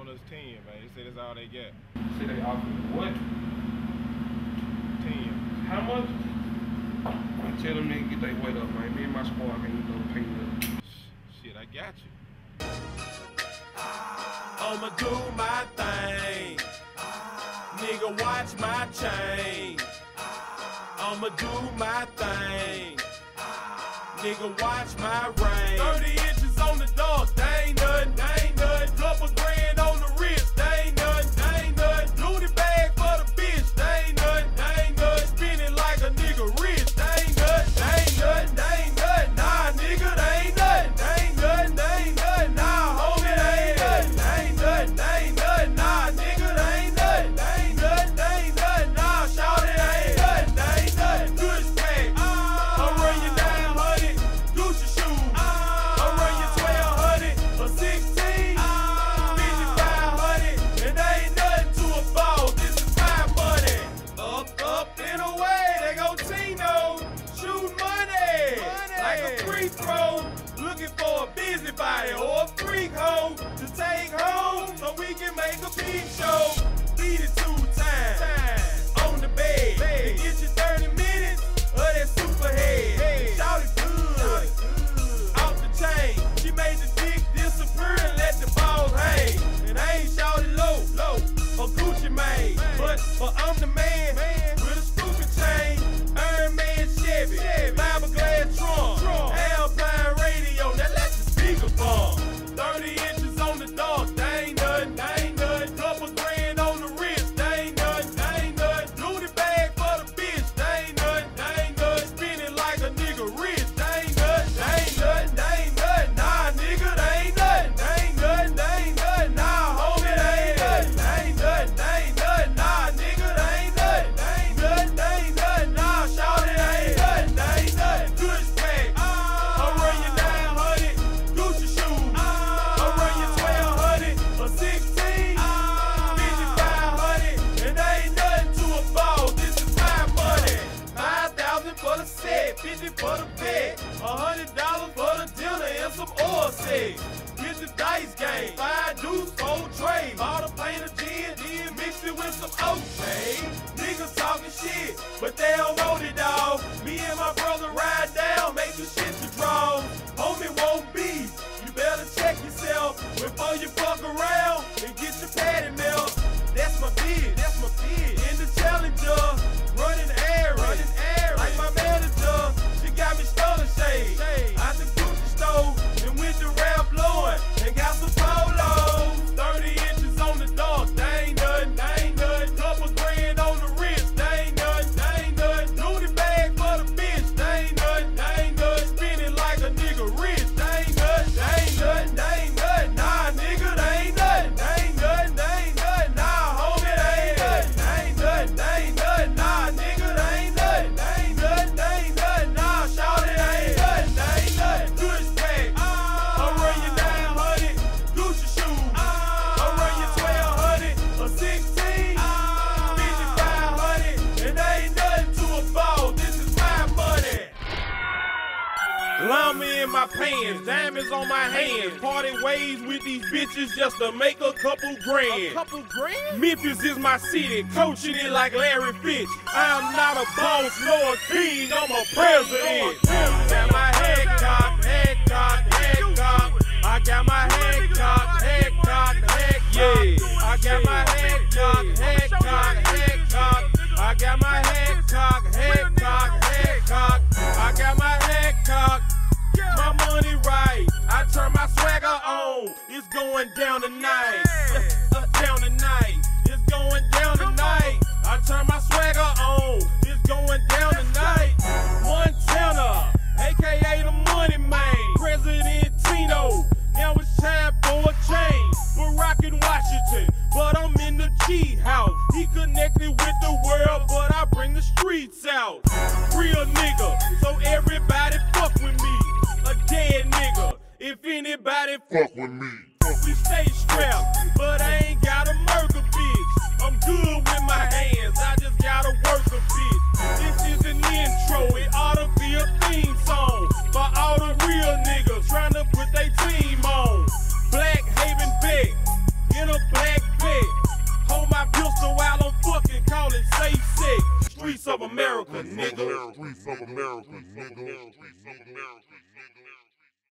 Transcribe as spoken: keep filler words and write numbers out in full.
on us ten, man. They say that's all they get. Say they offered what? ten. How much? I tell them niggas get their weight up, man. Me and my squad can you know pay up. Shit, I got you. I'ma do my thing. Nigga, watch my chain. I'ma do my thing. Nigga, watch my range. thirty inches on the dog, they ain't nothing, they ain't nothing. Couple grand on the wrist, they ain't nothing, they ain't nothing. Duty bag for the bitch, they ain't nothing, they ain't nothing. Spinning like a nigga rich, they ain't nothing, they ain't nothing, they ain't nothing. Nah, nigga, they ain't nothing, they ain't nothing, they ain't nothing. Nah, homie, they ain't nothing, they ain't nothing, they ain't nothing. Nah, nigga, they ain't nothing, they ain't nothing, they ain't nothing. Nah, shout it, they ain't nothing, they ain't nothing. Good pack, I'll run you down, honey. Gucci shoes, I'll run you twelve hundred or sixteen, fifty-five hundred, and they ain't nothing to a ball. This is my money. Up, up, and away, they go Tino, shoot money, like a free throw. Looking for a busybody or a freak hoe to take home so we can make a peep show. Beat it two times on the bed. And get you thirty minutes of that super head. Shout it good, off the chain. She made the dick disappear and let the balls hang. And I ain't shout it low, low, or Gucci Mane. But, but I'm the man with a stupid chain. Iron Man Chevy, fiberglass trunk, Alpine radio. Now let the speaker bump. thirty inches on the dog, they ain't nothing, they ain't nothing. Couple grand on the wrist, they ain't nothing, they ain't nothing. Duty bag for the bitch, they ain't nothing, they ain't nothing. Spinning like a nigga rich, they ain't nothing, they ain't nothing, they ain't nothing. Nah, nigga, they ain't nothing, they ain't nothing, they ain't nothing. Nah, homie, they ain't nothing, they ain't nothing, they ain't nothing. Nah, nigga, they ain't nothing, they ain't nothing, they ain't nothing. Nah, shout it, they ain't nothing, they ain't nothing. Good pack, I'll run you down, honey. Gucci shoes, I'll run you twelve hundred or sixteen, fifty-five hundred, and they ain't nothing to a ball. This is my money. Five thousand for the set, fifty for the bed, a hundred dollars for the dinner and some oil sex. Here's the dice game, five deuce, four trade. Bought a paint of gin, then mixed it with some oat. Niggas talking shit, but they don't want it, dawg. Me and my brother ride down, make the shit you draw. Homie won't be. You better check yourself before you fuck around and get your patty melt. That's my bid, that's my bid. In the Challenger, running air, running air. Like my manager, she got me stolen shade. Out the Gucci store, and with the rap blowing, and got some polos. thirty inches on the dog, they ain't nothing, they ain't nothing. Couple grand on the wrist, they ain't nothing, they ain't nothing. Duty bag for the bitch, they ain't nothing, they ain't nothing. Spinning like a nigga rich, they ain't nothing, they ain't nothing, they ain't nothing. Nah, nigga, they ain't nothing, they ain't nothing, they ain't nothing. Nah, homie, they ain't nothing, they ain't nothing, they ain't nothing. Nah, nigga, they ain't nothing, they ain't nothing, they ain't nothing. Nah, shout it, they ain't nothing, they ain't nothing. Good pack, I'll run you down, honey. Gucci shoes, I'll run you twelve hundred or sixteen, fifty-five hundred, and they ain't nothing to a ball. This is my money. Llama in my pants, diamonds on my hands. Party ways with these bitches just to make a couple grand. A couple grand? Memphis is my city, coaching it like Larry Fitch. I'm not a boss nor a king, I'm a president. Got my head cocked, head cocked, head cocked. I got my head cocked, head cocked, head cocked. I got my head cocked, head cocked, head cocked. I got my head cocked, head cocked, head cocked. I got my head cocked. My money right, I turn my swagger on. It's going down tonight, uh, down tonight. It's going down tonight. I turn my swagger on. It's going down tonight. Montana, aka the Money Man, President Tino. Now it's time for a change. Barack in Washington, but I'm in the G house. He connected with the world, but I bring the streets out. Real nigga, so everybody fuck with me. A dead nigga, if anybody fuck with me. We stay strapped, but I ain't got a murder bitch. I'm good with my hands, I just gotta work a bitch. This is an intro, it ought to be a theme song for all the real niggas trying to put their team on. Black Haven Beck, in a can call it safe sex. Streets of America, nigga. Streets of America, nigga. Streets of America, nigga.